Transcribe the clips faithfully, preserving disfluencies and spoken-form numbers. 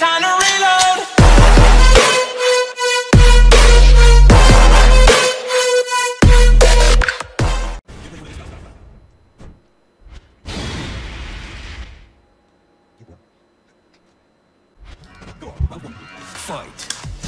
time to reload. Fight.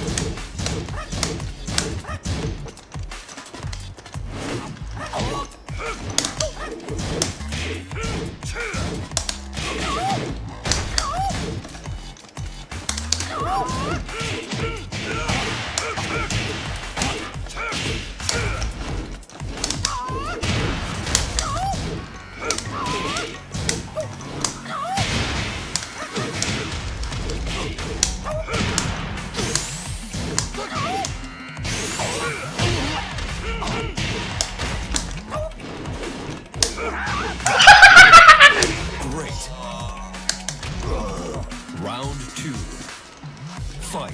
Great. Round two. Fight.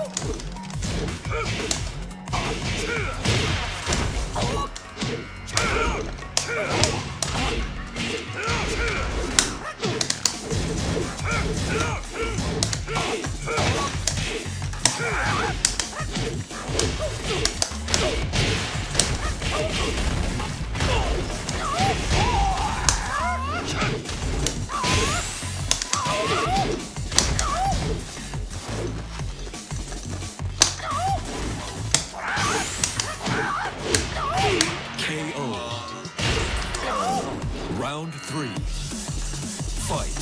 K O. Round three. Fight.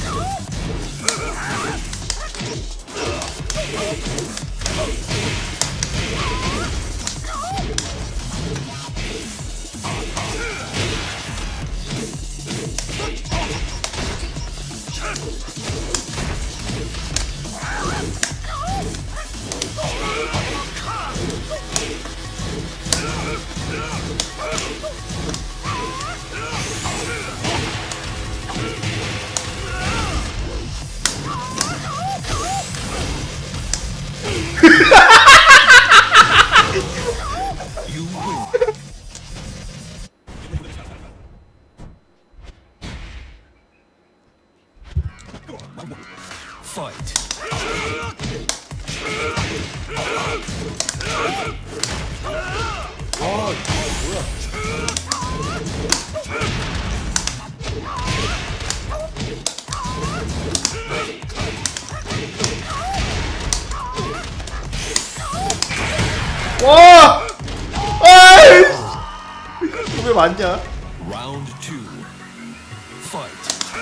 You win. Fight. 와! 아이! 왜 맞냐? Round two. Fight.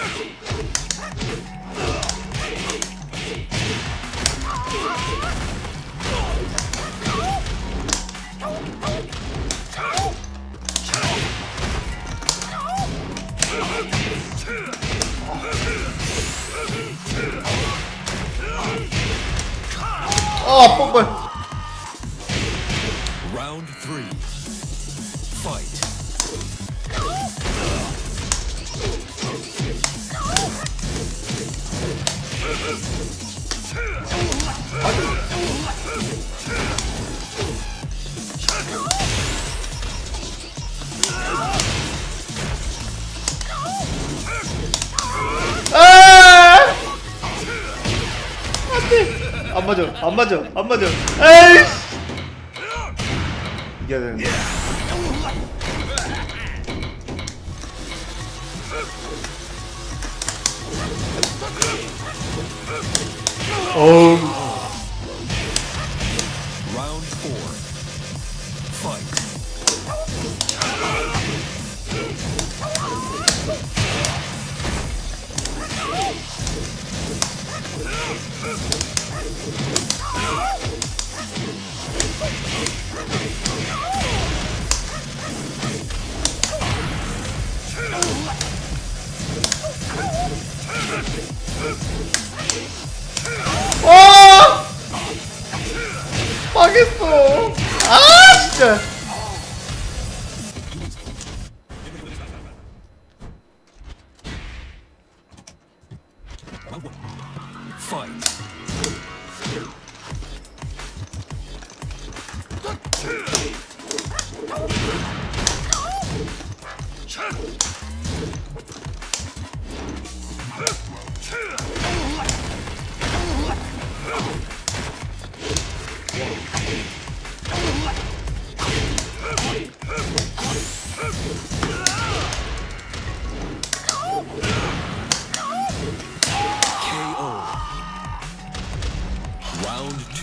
아, 뽕벌. Round three. Fight. 아! 안돼. 안 맞아. 안 맞아. 안 맞아. 에이! 이겨야 되는데. 어우. Round four. Fight. 와! 망했어. 아, 진짜. Fight.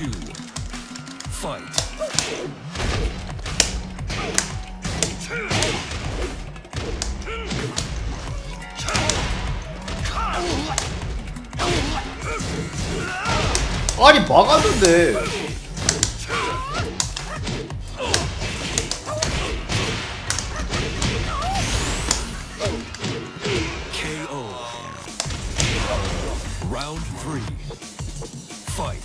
two. Fight. 아니 막았는데. 케이오. Round three. Fight.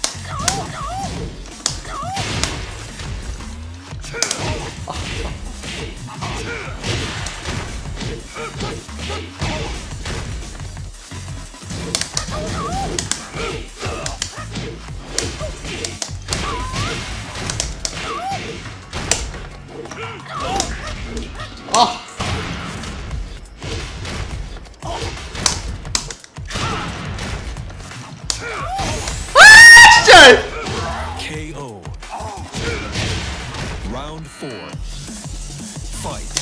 아. 아 진짜. 케이오. Round four. Fight.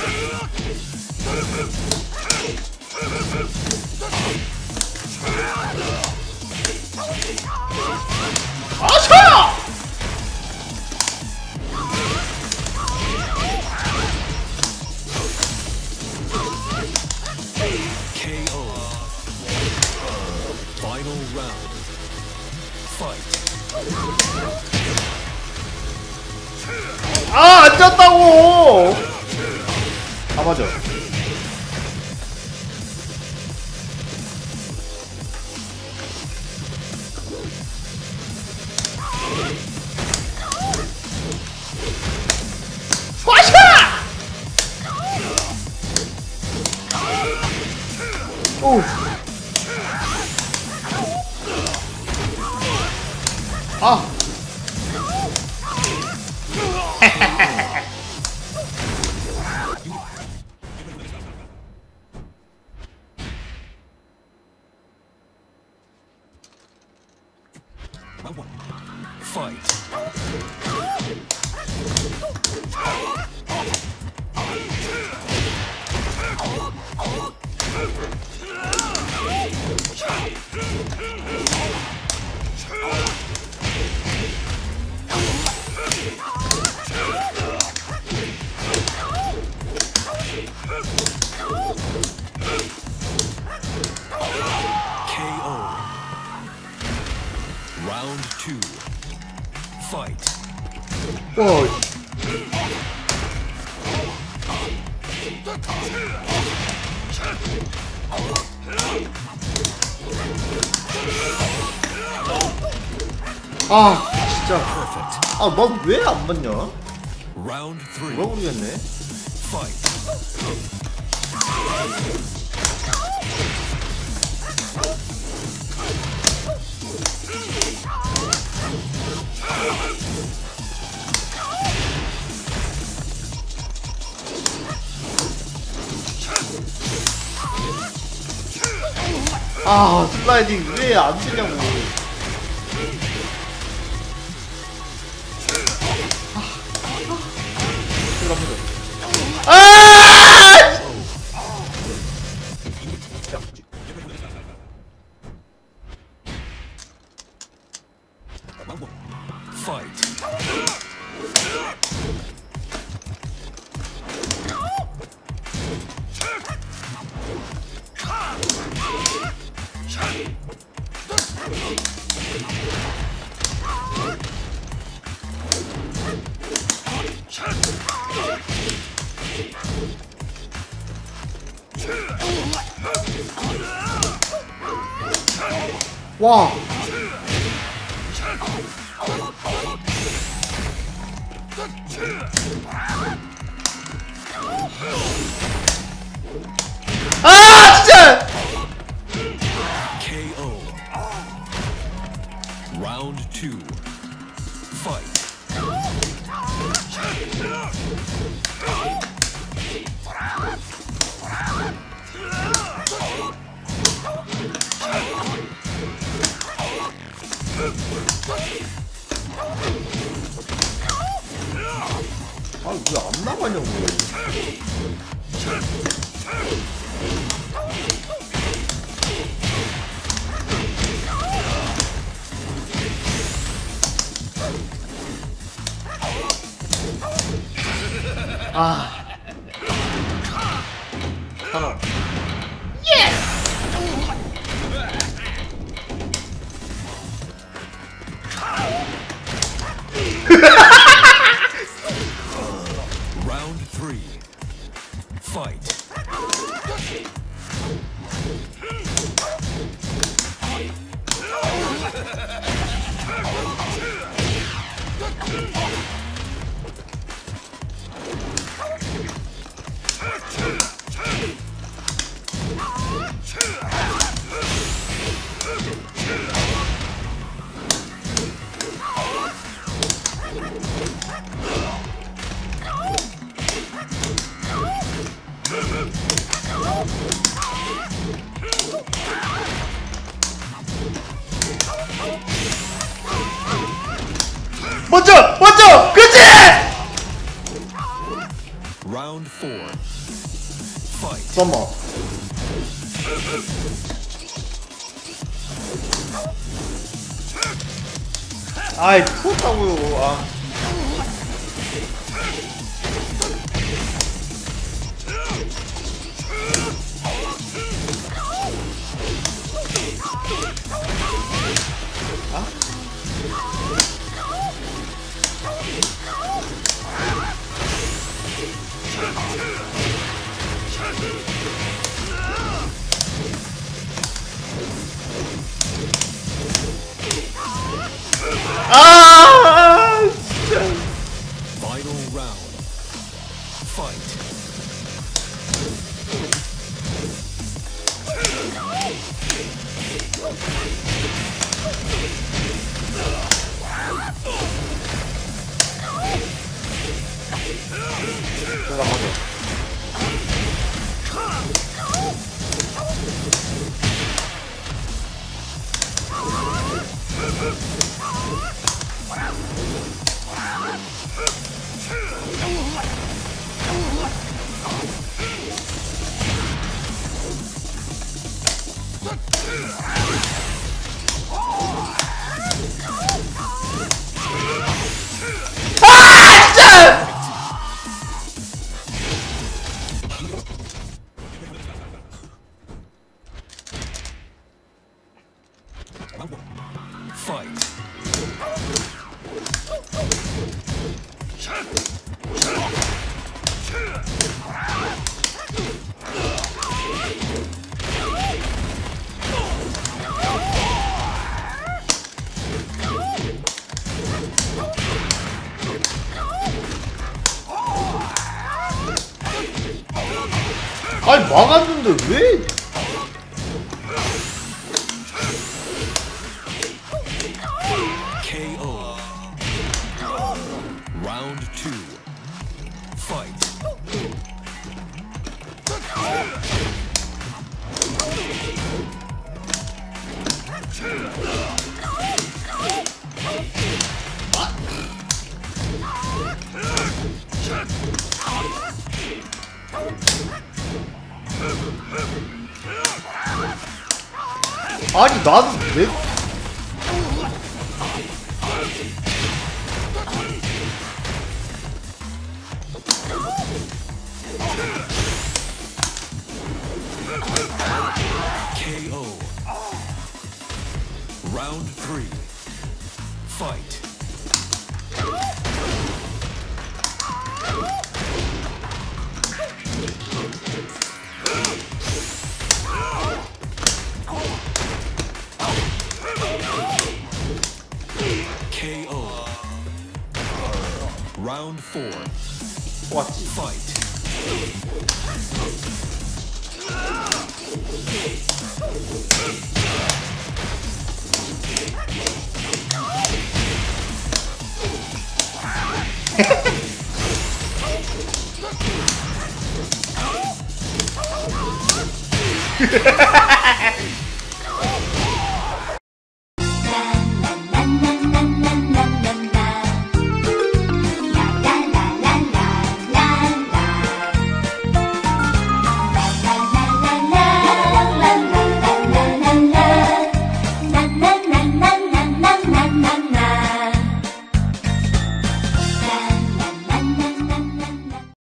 아차! 케이오. Final round. Fight. 아, 안 졌다고! 아, 맞아. 화샤! 오. 아. Round one. Fight. 케이오. Round two. Fight. 와. 아, 진짜. Perfect. 아, 넌 왜 안 맞냐? Round three. 뭐가 모르겠네. Fight. 아, 슬라이딩 왜 안 되냐고. 아! 아! Fight. 와. 아, 진짜. 케이오. Round two. Fight. 아, 왜 안 나가냐고. 아. 하나. Round three. Fight. 먼저! 먼저! 그렇지! Round four. Fight. 잠깐만. 아이, 풀었다고요. 아. 아! 진짜. Final round. Fight. 잠깐만요. Fight. 아니, 막았는데 왜? K O. Round two. Fight. 아니, 나도 왜? K O. Round three. Fight. K O. Round four. 왔지. Fight.